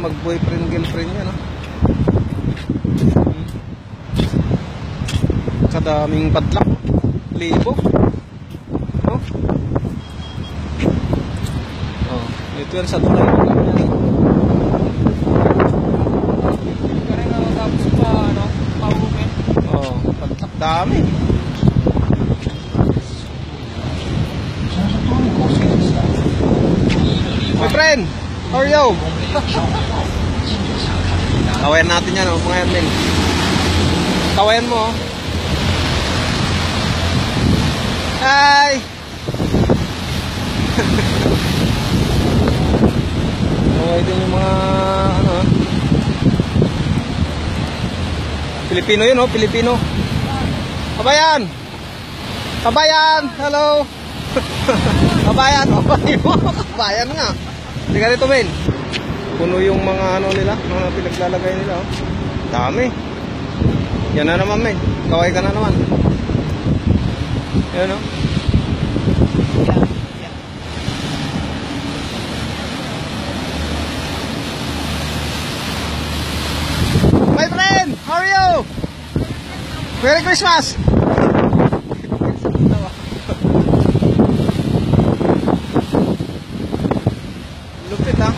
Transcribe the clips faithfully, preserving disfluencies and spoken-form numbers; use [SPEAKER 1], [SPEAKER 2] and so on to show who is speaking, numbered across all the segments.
[SPEAKER 1] mag boyfriend girlfriend yan, no? Kadaming padlock, libo. Oh. Oh, ito yan sa tulay mo lang yan.
[SPEAKER 2] Kaya nga matapos pa, ano, pauwi.
[SPEAKER 1] Oh, padlock dami. My friend, how are you? Tawayan natin yan, oh, mga Erming. Tawayan mo, oh. Hi! Okay din yung mga ano, Pilipino yun, oh, Pilipino. Kabayan! Kabayan! Hello! Kabayan! Kabayan nga! Hindi ka rito, men. Puno yung mga ano nila, mga pinaglalagay nila, oh. Dami. Yan na naman, men. Kaway ka na naman. Yan, oh. My friend, how are you? Merry Christmas! Lupit, ha?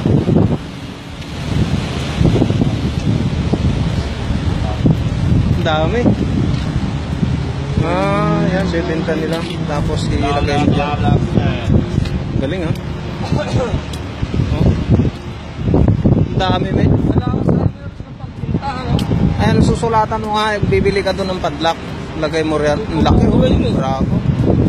[SPEAKER 1] Ang dami. Ah, yan, bebenta nila. Tapos ilagay nila. Galing, ha? Oh. Ang dami, men. Ayan, susulatan mo nga, bibili ka doon ng padlock, lagay mo riyan, ang laki, oh, bravo.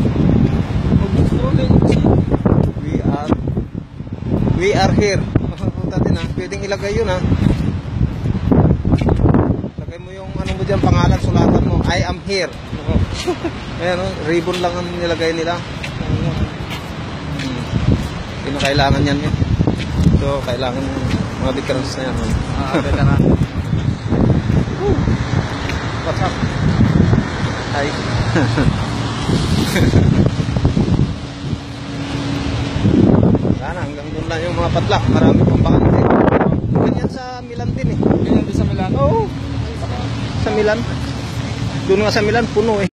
[SPEAKER 1] We are we are here. Punta din, ha, pwedeng ilagay yun, ha. Lagay mo yung ano mo dyan, pangalan, sulatan mo, I am here. Ayan, oh, ribbon lang ang nilagay nila. Sino kailangan yan, eh. So, kailangan mga veterans na yan, oh.
[SPEAKER 2] Ah, veteran.
[SPEAKER 1] What's up? Hi. Sana hanggang doon lang yung mga padlock. Marami pang bakante. Ganyan sa Milan din, eh.
[SPEAKER 2] Ganyan din sa Milan?
[SPEAKER 1] Oo. Sa Milan. Doon nga sa Milan, puno, eh.